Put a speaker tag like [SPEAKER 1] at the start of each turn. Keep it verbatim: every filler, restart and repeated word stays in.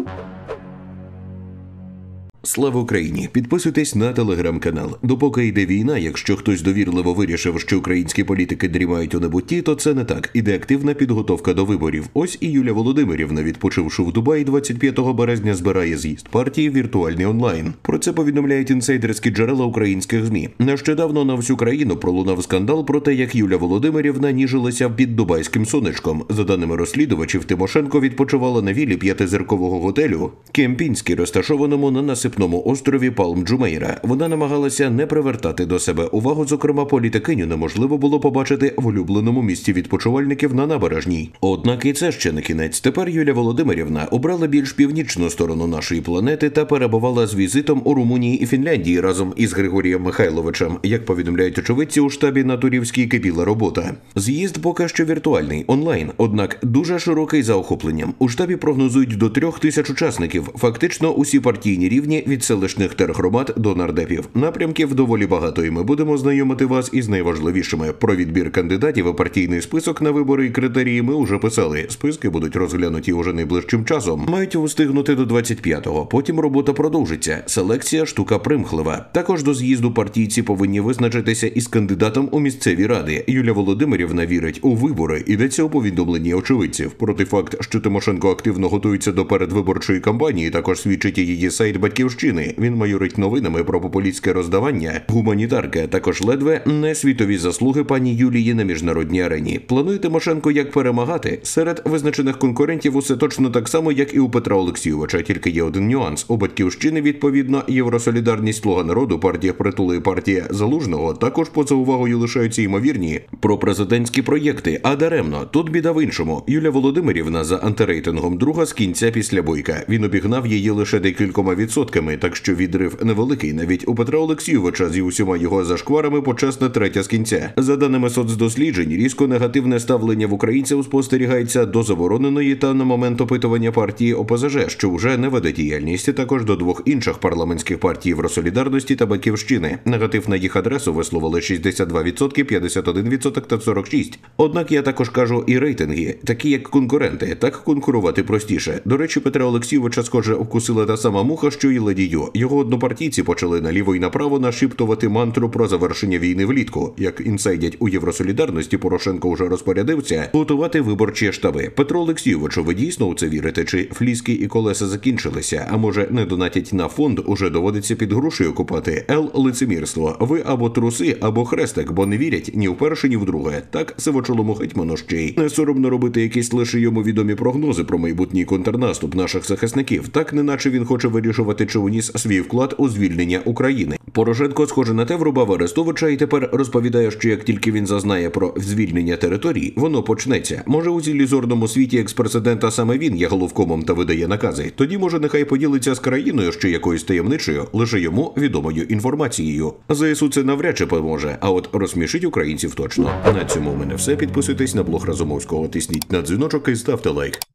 [SPEAKER 1] Слава Україні! Підписуйтесь на телеграм-канал. Допоки йде війна, якщо хтось довірливо вирішив, що українські політики дрімають у небутті, то це не так. Іде активна підготовка до виборів. Ось і Юлія Володимирівна, відпочивши в Дубаї, двадцять п'ятого березня збирає з'їзд партії віртуальний онлайн. Про це повідомляють інсайдерські джерела українських ЗМІ. Нещодавно на всю країну пролунав скандал про те, як Юлія Володимирівна ніжилася під дубайським сонечком. За даними розслідувачів, Тимошенко відпочивала на віллі п'ятизіркового готелю Кемпінський, розташованому на насипному острові Палм-Джумейра. Вона намагалася не привертати до себе увагу, зокрема, політикиню неможливо було побачити в улюбленому місці відпочивальників на набережній. Однак і це ще не кінець. Тепер Юлія Володимирівна обрала більш північну сторону нашої планети та перебувала з візитом у Румунії і Фінляндії разом із Григорієм Михайловичем. Як повідомляють очевидці, у штабі на Турівській кипіла робота. З'їзд поки що віртуальний, онлайн, однак дуже широкий за охопленням. У штабі прогнозують до трьох тисяч учасників. Фактично усі партійні рівні від селищних тергромад до нардепів. Напрямків доволі багато, і ми будемо знайомити вас із найважливішими. Про відбір кандидатів і партійний список на вибори і критерії ми вже писали. Списки будуть розглянуті уже найближчим часом. Мають встигнути до двадцять п'ятого. Потім робота продовжиться. Селекція – штука примхлива. Також до з'їзду партійці повинні визначитися із кандидатом у місцеві ради. Юлія Володимирівна вірить у вибори. Йдеться у повідомленні очевидців. Проте факт, що Тимошенко активно готується до передвиборчої кампанії, також свідчить і її сайт «Батьківщини». Він майорить новинами про популістське роздавання, гуманітарки, також ледве не світові заслуги пані Юлії на міжнародній арені. Планує Тимошенко як перемагати? Серед визначених конкурентів усе точно так само, як і у Петра Олексійовича, тільки є один нюанс. У «Батьківщини», відповідно, Євросолідарність, Слуга народу, партія Притули і партія Залужного також поза увагою лишаються ймовірні пропрезидентські проєкти. А даремно. Тут біда в іншому. Юлія Володимирівна за антирейтингом друга з кінця після Бойка. Він обігнав її лише декількома відсотками, так що відрив невеликий. Навіть у Петра Олексійовича зі усіма його зашкварами почесна третя з кінця. За даними соцдосліджень, різко негативне ставлення в українців спостерігається до забороненої та на момент опитування партії ОПЗЖ, що вже не веде діяльність, також до двох інших парламентських партій Євросолідарності та Батьківщини. Негатив на їх адресу висловили шістдесят два відсотки, п'ятдесят один відсоток та сорок шість відсотків. Однак я також кажу і рейтинги, такі як конкуренти, так конкурувати простіше. До речі, Петра Олексійовича, схоже, вкусила та сама муха, що і Леді Ю. Його однопартійці почали наліво і направо нашіптувати мантру про завершення війни влітку. Як інсайдять у Євросолідарності, Порошенко вже розпорядився готувати виборчі штаби. Петро Олексійовичу, ви дійсно у це вірите? Чи фліски і колеса закінчилися? А може не донатять на фонд, уже доводиться під грошею купати? Ел лицемірство. Ви або труси, або хрестик, бо не вірять ні в перше, ні в друге. Так сивочолому гетьману ще й не соромно робити якісь лише йому відомі прогнози про майбутній контрнаступ наших захисників. Так неначе він хоче вирішувати, чи уніс свій вклад у звільнення України. Порошенко, схоже на те, врубав Арестовича і тепер розповідає, що як тільки він зазнає про звільнення територій, воно почнеться. Може, у ілюзорному світі екс-президента саме він є головкомом та видає накази. Тоді, може, нехай поділиться з країною ще якоюсь таємничою, лише йому відомою інформацією. ЗСУ це навряд чи поможе, а от розсмішить українців точно. На цьому у мене все. Підписуйтесь на блог Разумовського, тисніть на дзвіночок і ставте лайк.